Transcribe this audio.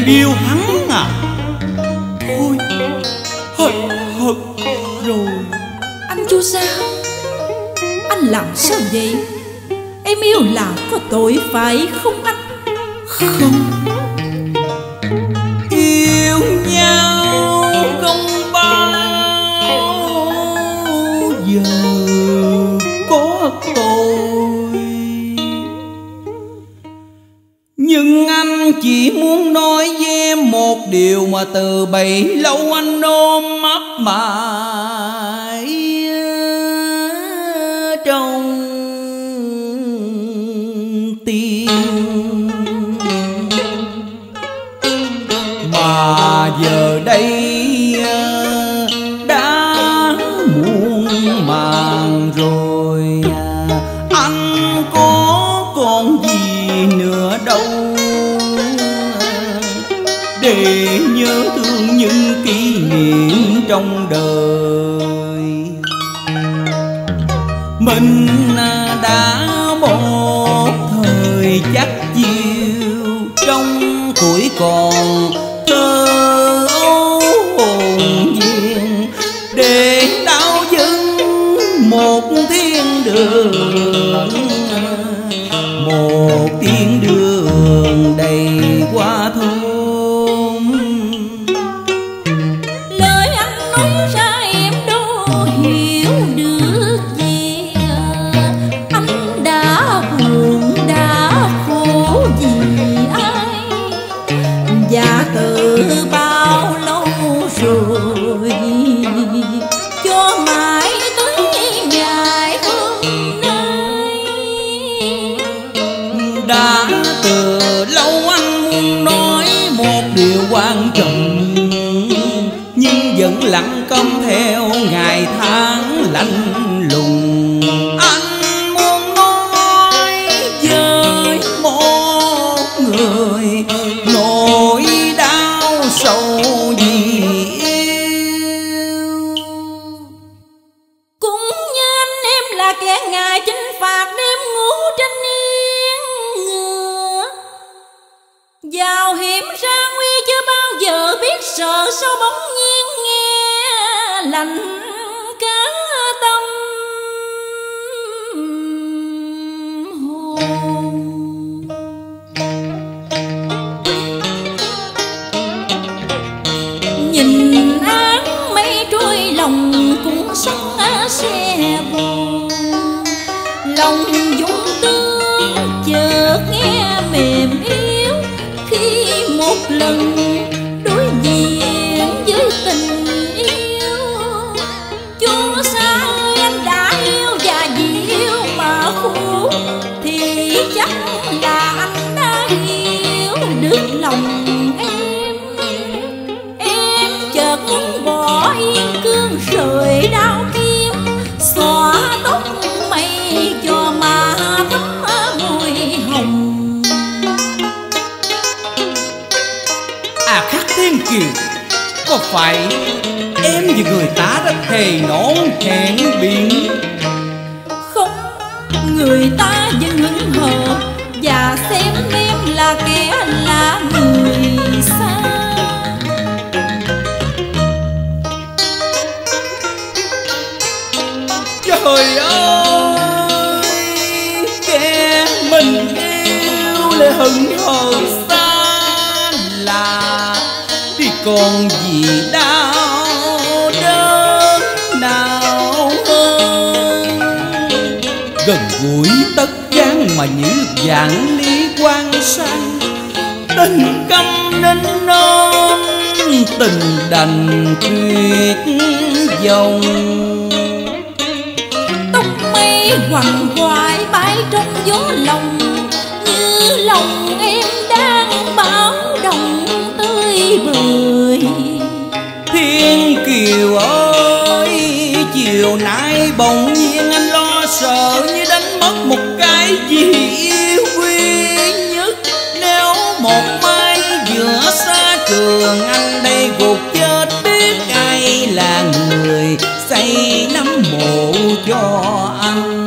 yêu hắn à? Thôi, hết rồi. Anh Chu Sao, anh làm sao vậy? Em yêu là có tội phải không anh? Không, yêu nhau không bao giờ có tội. Nhưng anh chỉ muốn nói với em một điều mà từ bấy lâu anh ôm ấp mãi trong tim. Mà giờ đây đã muộn màng rồi, anh có còn gì nữa đâu để nhớ thương những kỷ niệm trong đời. Mình đã một thời chắc chiêu trong tuổi còn thơ hồn nhiên, để đau dưng một thiên đường, một thiên đường đầy hoa thơm. Lời anh nói ra em đâu hiểu được gì. Anh đã buồn đã khổ vì ai, và từ bao lâu rồi cho mãi tới ngày hôm nay. Đã từ lâu anh muốn nói một điều quan trọng, nhưng vẫn lặng câm theo ngày tháng lạnh lùng. Anh muốn nói với một người nỗi đau sầu vì yêu. Cũng như anh em là kẻ ngài chinh phạt đêm ngủ trên yên ngựa, vào hiểm ra nguy chưa bao giờ biết sợ, sau bỗng nhiên nghe lạnh cả tâm hồn. Nhìn áng mây trôi lòng cũng sắc xe buồn, lòng dũng tương chợt nghe mềm yếu khi một lần đối diện với tình yêu. Chúa sao anh đã yêu, và vì yêu mà khổ thì chắc là anh đã hiểu được lòng em. Em chợt muốn bỏ yên cương rời đau tim, xóa tóc mây cho má thắm môi hồng. À Khắc Thiên Kiều, có phải em và người ta đã thề nón hẹn biển? Không, người ta vẫn hững hờ và xem em là kẻ lạ người xa. Trời ơi, kẻ mình yêu lại hững hờ xa lạ, thì còn gì đau đớn nào hơn. Gần gũi tất gian mà như vạn ly quan sang, tình câm nên non, tình đành tuyệt vọng. Tóc mây quằn quại bay trong gió lòng, như lòng em đang bão động tươi bời. Thiên Kiều ơi, chiều nay bỗng nhiên anh lo sợ như đánh mất một cái gì yêu quý nhất. Nếu một mai giữa xa trường anh đây gục chết, biết ai là người xây nắm mộ cho anh.